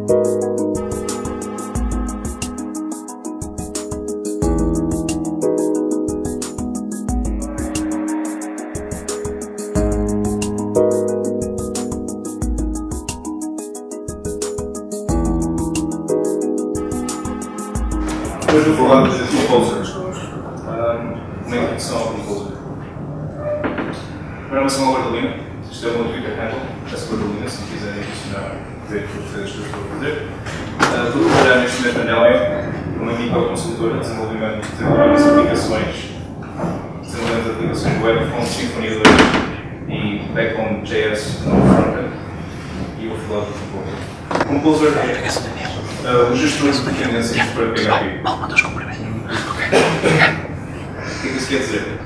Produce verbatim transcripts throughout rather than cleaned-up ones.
Depois vou falar dos composers, uma introdução ao composer. Programação ao Guardalina, isto é o meu Twitter handle, essa Guardalina, se me quiserem adicionar, ver as coisas que eu estou a fazer. Estou a trabalhar neste momento na Nellium, uma microconsultora de desenvolvimento de aplicações, desenvolvimento de aplicações web com Symfony dois e Backbone J S no frontend, e vou falar do Composer. Composer é Uh, o gestor de dependências para P H P. Mal, mandas cumprimento. O que é que isso quer dizer?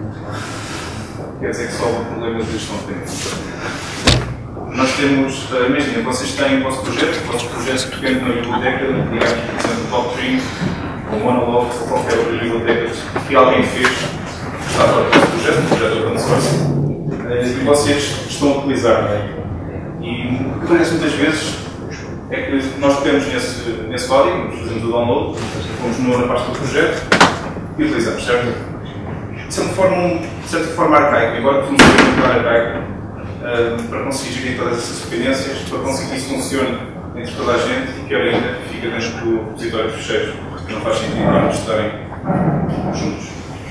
Quer dizer que solve o problema de gestão de dependências. Nós temos, uh, imaginem, vocês têm o vosso projeto, o vosso projeto depende de uma biblioteca, digamos, por exemplo, Top três, ou Monologue, ou qualquer outra biblioteca que alguém fez, que está para o vosso projeto, um projeto open source, uh, e vocês estão a utilizar. E o que acontece muitas vezes é que nós temos nesse, nesse código, fazemos o download, fomos na pasta do projeto e utilizamos, certo? Isso é uma forma, de certa forma, arcaica, embora funcione muito arcaico, uh, para conseguir gerir todas essas dependências, para conseguir que isso funcione entre toda a gente e que ainda fica dentro do repositório de fecheiros, que não faz sentido ambos estarem juntos.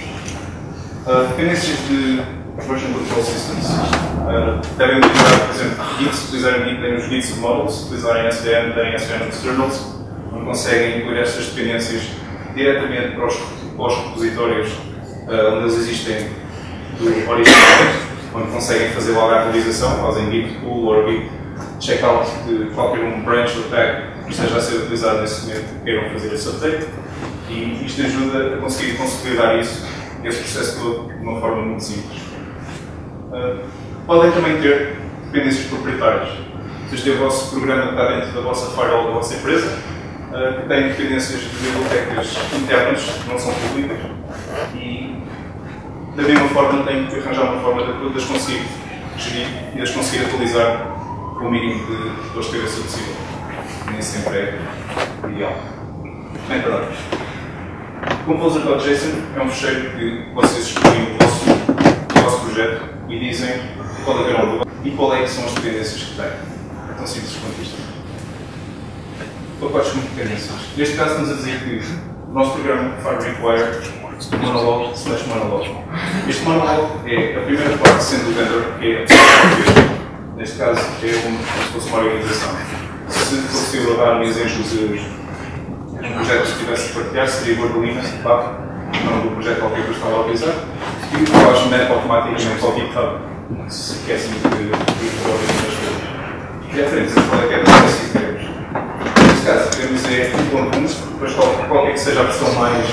Uh, dependências de Version Control Systems. Uh, devem utilizar, por exemplo, Git, se utilizarem Git, têm os Git submodels, se utilizarem S V M, têm S V M externals, onde conseguem incluir estas dependências diretamente para os, para os repositórios uh, onde eles existem do original, onde conseguem fazer logo a atualização, fazem Git pull ou Git checkout de qualquer um branch do tag que esteja a ser utilizado nesse momento que queiram fazer esse update, e isto ajuda a conseguir consolidar isso, esse processo todo, de uma forma muito simples. Uh, podem também ter dependências proprietárias. Vocês têm o vosso programa que está dentro da vossa firewall da vossa empresa, uh, que tem dependências de bibliotecas internas que não são públicas, e da mesma forma têm que arranjar uma forma de, de as conseguir gerir e de as conseguir atualizar com o mínimo de dor de cabeça possível. Nem sempre é ideal. Bem, verdade. Composer.json é um fecheiro que vocês escolhem o vosso, o vosso projeto e dizem qual é, o e qual é que são as dependências que têm. É tão simples quanto isto. Pacotes com dependências. Neste caso estamos a dizer que o nosso programa faz require monologue slash monologue. Este monologue é a primeira parte sendo o vendor, que é a pessoa que fez. Neste caso é um, como se fosse uma organização. Se fosse possível dar um exemplo de os projetos que tivesse a partilhar, seria Guardalina, o nome do projeto qualquer que eu estava a utilizar, e faz map automaticamente ao GitHub, se quer assim que resolver as coisas. E a frente, qual é que é a dependência que queremos? Neste caso, queremos é um ponto um, depois qualquer que seja a versão mais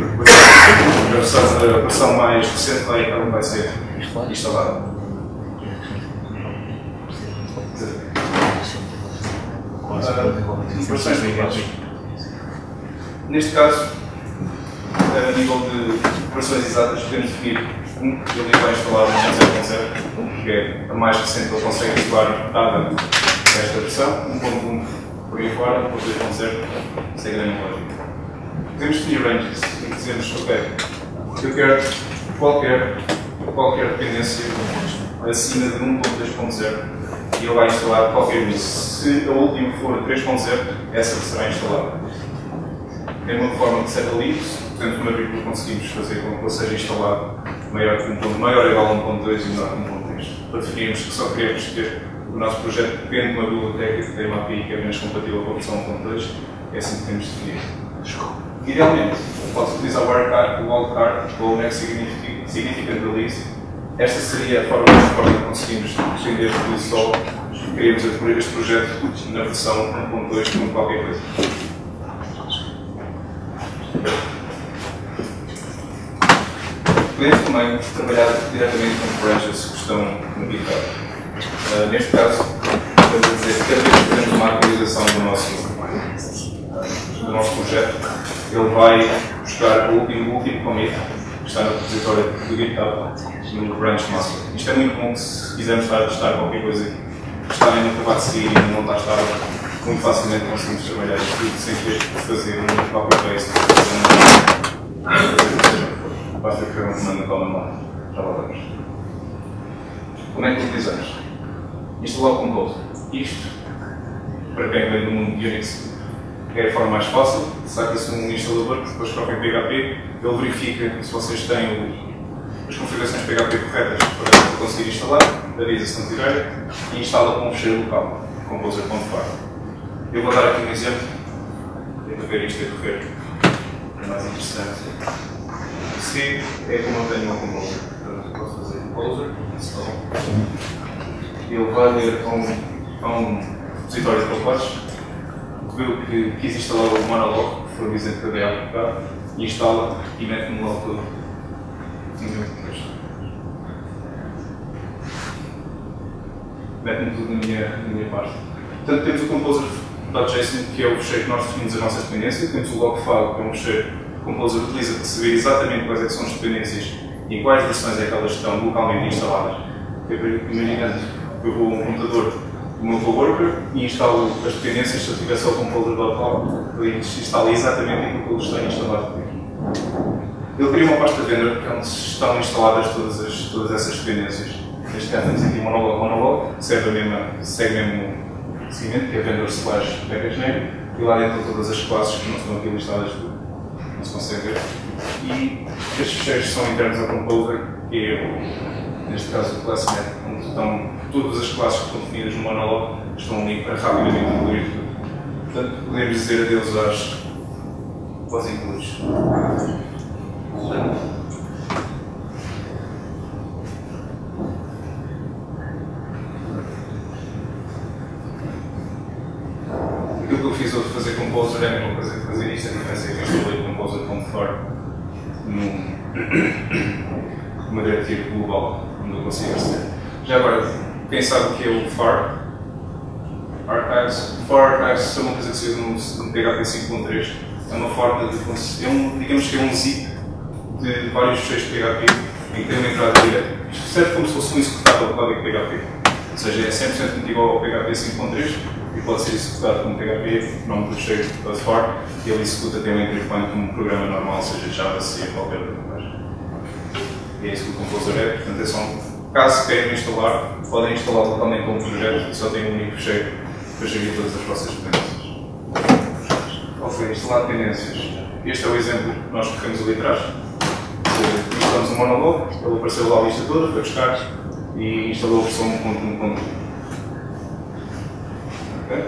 a versão, a versão mais recente vai, então vai ser instalada. Uh, versões ligadas. Neste caso, a nível de versões exatas, podemos definir um que ele vai instalar um zero ponto zero, que é a mais recente que ele consegue instalar dada esta versão, um ponto um por aí fora, um ponto dois ponto zero, segue a mesma lógica. Podemos definir ranges e dizemos, ok, eu quero qualquer, qualquer dependência acima de um ponto dois ponto zero e ele vai instalar qualquer um. Se a última for três ponto zero, essa será instalada. É uma forma de set ali, portanto, uma vírgula conseguimos fazer com que ele seja instalado maior que um ponto, maior ou igual a um ponto dois e menor que um ponto três. Para definirmos que só queremos ter o nosso projeto depende de uma biblioteca que tem uma A P I que é menos compatível com a versão um ponto dois, é assim que temos de definir. Idealmente, pode-se utilizar o wildcard, o wildcard ou o next significant release. Esta seria a forma mais forte que conseguimos defender do só queremos adquirir este projeto na versão um ponto dois como qualquer coisa. Podemos também trabalhar diretamente com branches que estão no GitHub. Uh, neste caso, podemos dizer que cada vez que fazemos uma atualização do nosso, uh, do nosso projeto, ele vai buscar o último, o último commit que está no repositório do GitHub no branch master. Isto é muito bom se quisermos estar a testar qualquer coisa que está ainda acabado de seguir e não está estável. muito facilmente conseguimos trabalhar isto sem ter que fazer um copy-paste. Basta criar um comando na coluna. Já voltamos. Como é que utilizamos? Instalar o Compose. Isto, para quem vem do mundo de Unix, é a forma mais fácil. Saca-se um instalador que depois coloca em P H P, ele verifica se vocês têm o, as configurações P H P corretas para conseguir instalar, avisa se não tiver e instala com um fecheiro local, composer.far. Eu vou dar aqui um exemplo, para ver isto a correr, é mais interessante. Se é como eu tenho o Composer, portanto posso fazer Composer, install. Ele vai ler a um, a um repositório de pacotes, viu que quis instalar o Monolog, que foi o exemplo que eu dei há bocado, e instala e mete-me logo todo. Mete-me tudo na minha, na minha parte. Portanto, temos o Composer.json, que é o fecheiro que nós definimos a nossa dependência, temos o logfile, que é um fecheiro que o Composer utiliza para saber exatamente quais é que são as dependências e em quais versões é que elas estão localmente instaladas. Imaginando que eu vou a um computador do meu coworker e instalo as dependências, se eu tiver só o Composer.log, ele instala exatamente aquilo que eles têm instalado aqui. Ele cria uma pasta vendor, que é onde estão instaladas todas, as, todas essas dependências. Neste caso temos aqui Monolog, Monolog, que segue, a mesma, segue mesmo o seguimento, que é vendor slash package name, e lá dentro todas as classes que não estão aqui listadas, não se consegue ver. E estes fecheiros são internos ao Composer, que é, neste caso, o classnet, onde estão todas as classes que estão definidas no Monolog, estão ali para rapidamente incluir tudo. Portanto, podemos dizer adeus às, aos includes. Aquilo que eu fiz hoje de fazer Composer é a mesma coisa que fazer isto, a diferença é que eu instalei Composer.far numa diretiva global, onde eu consigo aceder. Já agora, quem sabe o que é o far? Archives. Far Archives é uma coisa que se usa no P H P cinco ponto três. É uma forma de. É um, digamos que é um zip de vários fecheiros de P H P em que tem uma entrada direta. Isto serve como se fosse um executável do código P H P. Ou seja, é cem por cento igual ao P H P cinco ponto três e pode ser executado como P H P, nome do fecheiro far, e ele executa também um entry point como um programa normal, seja Java, C ou qualquer outra coisa. E é isso que o Composer é, portanto é só um, caso queiram instalar, podem instalar localmente como projeto e só tem um único fecheiro para gerir todas as vossas dependências. Ok, instalar dependências. Este é o exemplo que nós corremos ali atrás. Instalamos o Monolog, ele apareceu lá a lista toda, foi buscar e instalou a versão um ponto um ponto um. Okay.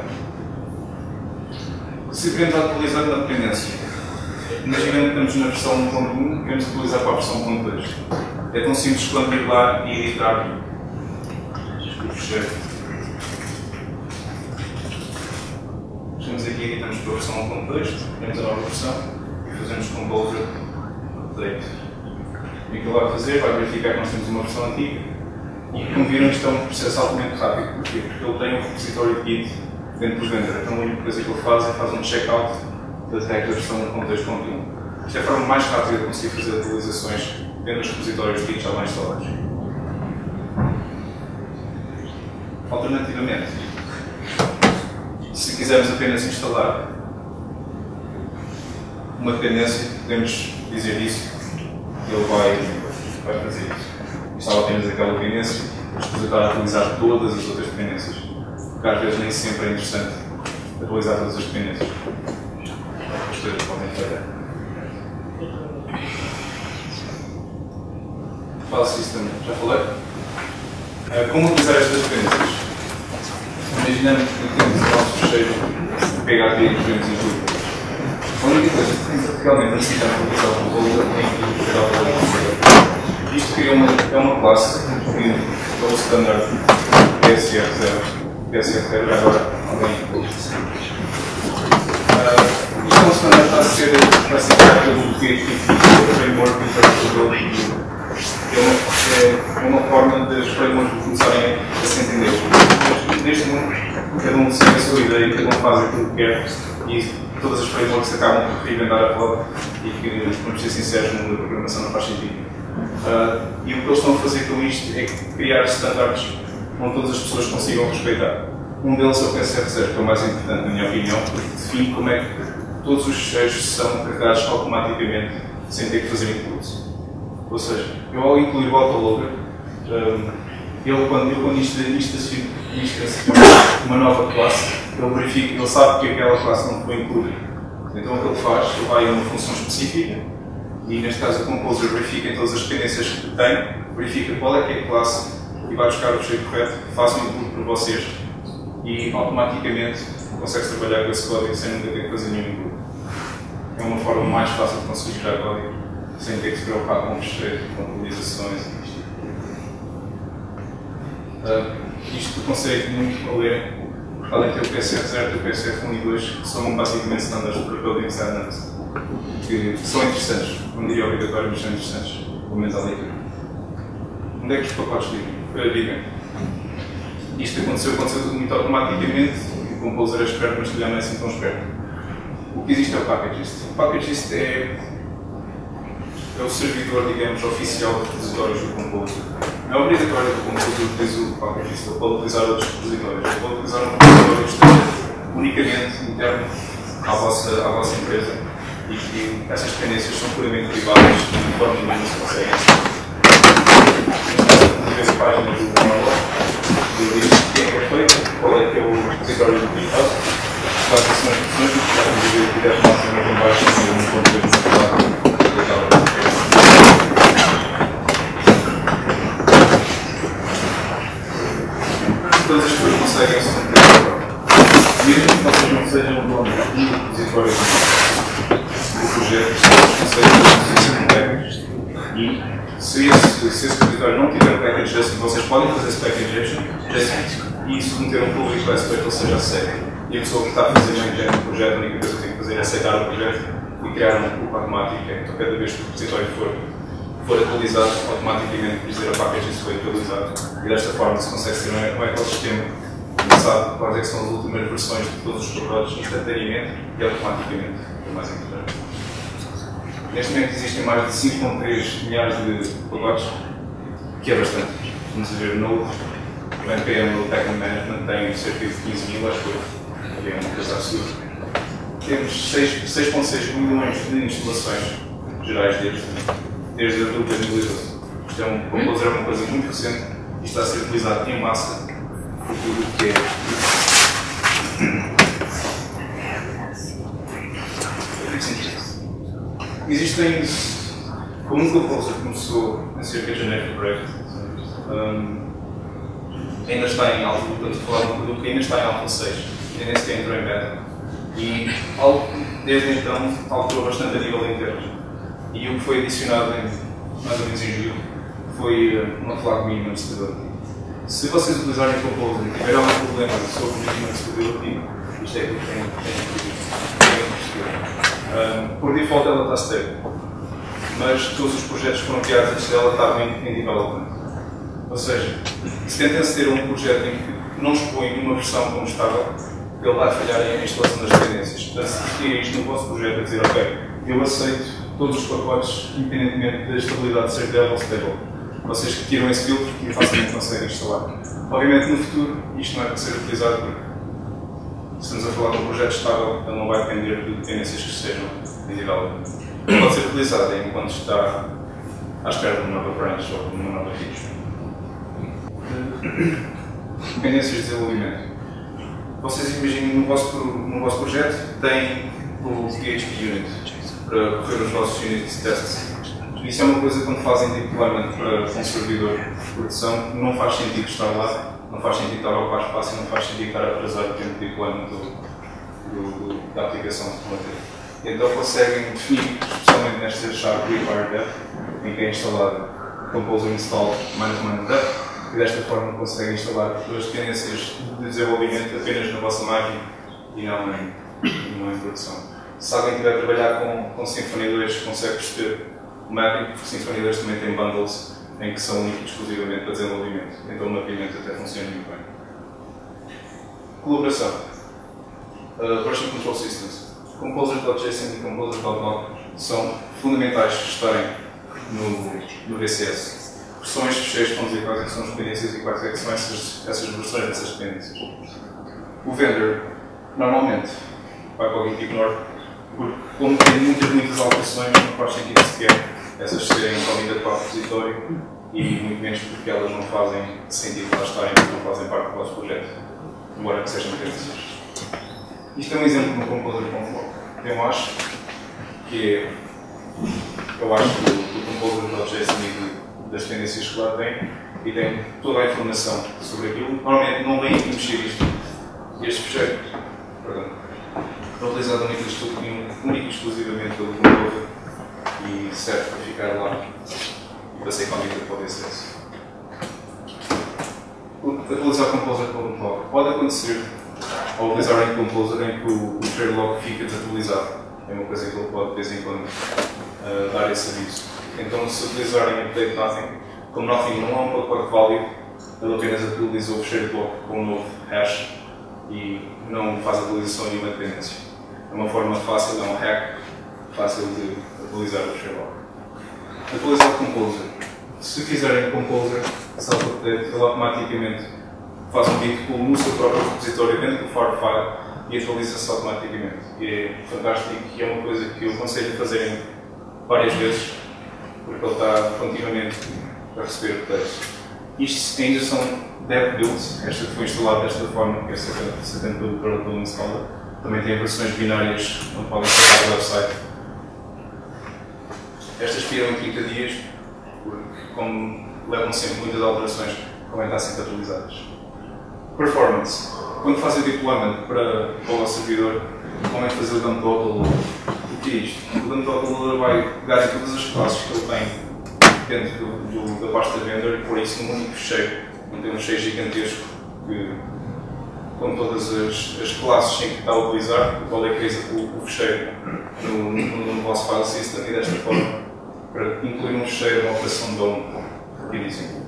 Se queremos atualizar na dependência, imaginando que estamos na versão um ponto um, queremos atualizar para a versão um ponto dois. É tão simples quanto ir lá e editar o fecheiro. Chegamos aqui e editamos para a versão um ponto dois, temos a nova versão e fazemos Composer Update. O que ele vai fazer? Vai verificar que nós temos uma versão antiga e, como viram, isto é um processo altamente rápido. Porquê? Porque ele tem um repositório de Git dentro do vendor. Então a única coisa que ele faz é faz um checkout da tag da versão um ponto dois ponto um. Isto é a forma mais rápida de conseguir fazer atualizações dentro dos repositórios de Git já lá instalados. Alternativamente, se quisermos apenas instalar uma dependência, podemos dizer isso e ele vai, vai fazer isso. Instala apenas aquela dependência, mas depois estar a atualizar todas as outras dependências. Porque às vezes nem sempre é interessante atualizar todas as dependências. As coisas podem falhar. Faço isso também, já falei? Como utilizar estas dependências? Imaginando que temos o nosso fecheiro P H P e queremos incluir. A única coisa que realmente necessitamos para utilizar o Composer é incluir o Composer. Isto cria uma, é uma classe que é o standard P S R zero. P S R zero, agora alguém inclui. Isto é um standard que está a ser classificado pelo P H P Framework Interpretable. É uma forma dos frameworks começarem a se entender. Neste mundo, cada um segue a sua ideia, cada um faz aquilo que quer e todas as frameworks acabam por reinventar a roda e que, vamos ser sinceros, no mundo da programação não faz sentido. Uh, e o que eles estão a fazer com isto é criar standards onde todas as pessoas consigam respeitar. Um deles é o P S R zero, que é o mais importante, na minha opinião, porque define como é que todos os fecheiros são carregados automaticamente, sem ter que fazer inputs. Ou seja, eu ao incluir o autoloader, um, ele, quando, ele, quando instanciona uma nova classe, ele verifica, ele sabe que aquela classe não foi incluída. Então o que ele faz, ele vai a uma função específica, e neste caso o Composer verifica em todas as dependências que tem, verifica qual é que é a classe, e vai buscar o fecheiro correto, faz um input para vocês, e automaticamente consegue trabalhar com esse código sem nunca ter que fazer nenhum input. É uma forma mais fácil de conseguir gerar código, sem ter que se preocupar com fecheiros, com atualizações e isto. Uh, isto consegue muito a ler, porque além de ter o P S R zero e o P S R um e dois, que são basicamente standards para building standards, que são interessantes, não diria obrigatório, mas são interessantes, pelo menos à leitura. Onde é que os pacotes vivem? Isto aconteceu, aconteceu tudo muito automaticamente, e o Composer é esperto, mas não é assim tão esperto. O que existe é o Packagist. O Packagist é, é o servidor, digamos, oficial de repositórios do Composer. Não é obrigatório que o Composer utilize o Packagist, ele pode utilizar outros repositórios. Ele pode utilizar um repositório que esteja unicamente interno à vossa, à vossa empresa e que essas dependências são puramente privadas de forma nenhuma se conseguem. A página do manual diz quem é que é feito, qual é que é o repositório do GitHub, quais são as funções que podem dizer que deve máximo em baixo e um ponto de todas as pessoas conseguem se manter. Mesmo que vocês não sejam donos do repositório do projeto, vocês conseguem fazer packages e se esse, se esse repositório não tiver um package JSON, vocês podem fazer esse package JSON e submeter um pull request para que ele seja aceito. E a pessoa que está a fazer maintain no projeto, a única coisa que tem que fazer é aceitar o projeto e criar um pull automático. Então, cada vez que o repositório for, for atualizado, automaticamente dizer a package isso foi atualizado. E desta forma se consegue ter um ecossistema que sabe quais é que são as últimas versões de todos os pacotes instantaneamente e automaticamente. É o mais importante. Neste momento existem mais de cinco vírgula três milhares de pacotes, que é bastante. Vamos ver, no N P M, no Package Management, tem cerca de quinze mil, acho que é uma coisa absurda. Temos seis vírgula seis milhões de instalações gerais desde, desde abril de dois mil e doze. Isto é um Composer, é uma coisa muito recente e está a ser utilizado em massa por tudo o que é. Existem, como o Composer começou em cerca de janeiro de projeto, um, ainda está em alfa, portanto, falar de um produto que ainda está em alfa seis, ainda nem sequer entrou em beta. E algo, desde então alterou bastante a nível interno. E o que foi adicionado, em, mais ou menos em julho, foi uma flag minimum stability. Se vocês utilizarem o Composer e tiverem algum problema sobre o minimum stability, isto é aquilo que tem que perceber. Um, por default ela está stable, mas todos os projetos que foram criados antes dela estavam em, em development. Ou seja, se tentem-se ter um projeto em que não expõe uma versão como estava, ele vai falhar em instalação das dependências. Portanto, se retirem isto no vosso projeto a dizer, ok, eu aceito todos os pacotes, independentemente da estabilidade de ser level stable. Vocês retiram esse filtro e facilmente conseguem instalar. Obviamente, no futuro, isto não é para ser utilizado porque se estamos a falar de um projeto estável, ele não vai depender de dependências que estejam em development. Pode ser utilizado enquanto está à espera de uma nova branch ou de uma nova feature. Dependências de desenvolvimento. Vocês imaginem no vosso, no vosso projeto tem o P H P Unit para correr os vossos unit tests. Isso é uma coisa quando fazem deployment para um servidor de produção, não faz sentido estar lá. Não faz sentido estar a ocupar espaço e não faz sentido estar a atrasar o tempo de deployment do, do, da aplicação que estão a ter. Então conseguem definir, especialmente nesta chave require depth, em que é instalado Composer install minus minus depth, e desta forma conseguem instalar as dependências de desenvolvimento apenas na vossa máquina e não em, não em produção. Se alguém estiver a trabalhar com, com Symfony dois, consegue perceber o mapping, porque Symfony dois também tem bundles em que são únicos exclusivamente para desenvolvimento. Então o mapeamento até funciona muito bem. Colaboração. Uh, Version Control Systems. Composer.json e Composer.doc são fundamentais de estarem no, no V C S. Versões de fecheiros vão dizer quais é que são as dependências e quais é que são essas, essas versões dessas dependências. o vendor normalmente vai para o git ignore, porque como tem muitas, muitas alterações, não faz sentido sequer essas serem validadas para o repositório e muito menos porque elas não fazem sentido lá estarem, porque não fazem parte do vosso projeto, embora que sejam tendências. Isto é um exemplo de um composer.log. Eu acho que é, eu acho que o composer.json e das tendências que lá tem e tem toda a informação sobre aquilo. Normalmente não vem aqui mexer isto, este fecheiro, perdão, é utilizado único e exclusivamente pelo composer e serve para ficar lá e para ser conectado para o D S S. Utilizar o composer.log pode acontecer ao utilizar em composer em que o, o share log fica desatualizado. É uma coisa que ele pode de vez em quando uh, dar esse aviso. Então, se utilizarem update nothing, como nothing não é um pacote válido, ele apenas atualiza o share log com um novo hash e não faz atualização de nenhuma dependência. É uma forma fácil, é um hack fácil de atualizar o share log. Atualizar o composer. Se fizerem composer, self-update, ele automaticamente faz um git pull no seu próprio repositório dentro do far file e atualiza-se automaticamente. E é fantástico e é uma coisa que eu aconselho a fazerem várias vezes, porque ele está continuamente a receber updates. Isto ainda são dev builds, esta foi instalada desta forma, que é setenta build para o installer. Também tem versões binárias onde podem instalar o website. Estas expiram em trinta dias, porque como levam sempre muitas alterações, convém estar sempre atualizadas. Performance. Quando fazem deployment para, para o vosso servidor, convém fazer o dump total. O que é isto? O dump total vai pegar em todas as classes que ele tem dentro do, do, da pasta vendor e pôr isso num único fecheiro. Não tem um fecheiro gigantesco que, com todas as, as classes em que está a utilizar, qual é que é o, o fecheiro no, no, no vosso file system e desta forma para incluir um fecheiro uma operação D O M rapidíssimo.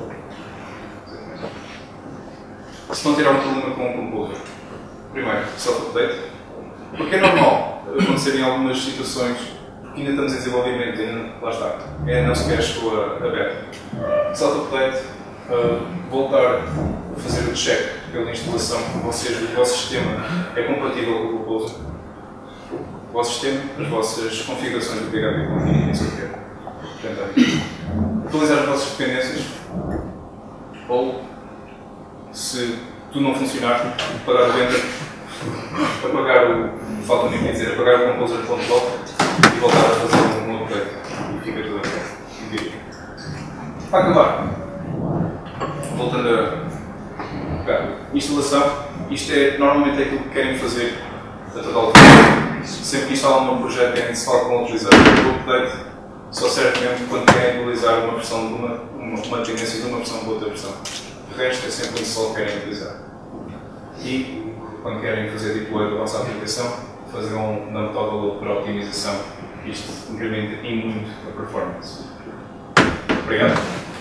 Se não tiver um problema com o composer, primeiro, self-update, porque é normal acontecer em algumas situações, porque ainda estamos em desenvolvimento, ainda, lá está, ainda não sequer chegou a, a beta. Self-update, uh, voltar a fazer o check pela instalação que vocês, o vosso sistema é compatível com o composer, o vosso sistema, as vossas configurações do P H P Config e isso que quer. Portanto, atualizar as vossas dependências, ou se tudo não funcionar, apagar o enter, apagar o, falta nem dizer, apagar o composer.log e voltar a fazer um update e fica tudo ok. Para acabar, voltando a pegar instalação, isto é normalmente é aquilo que querem fazer a toda a altura. Sempre que instalam um projeto é necessário com utilizar o update, só serve mesmo quando querem atualizar uma versão de uma, uma, uma tendência de uma versão para outra versão. O resto é sempre isso que querem utilizar. E, quando querem fazer deploy da vossa aplicação, fazer um dump total para otimização. Isto incrementa e muito a performance. Obrigado.